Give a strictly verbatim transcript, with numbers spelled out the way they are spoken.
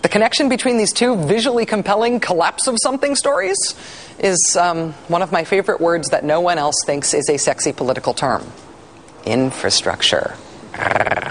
The connection between these two visually compelling collapse of something stories is um, one of my favorite words that no one else thinks is a sexy political term: infrastructure.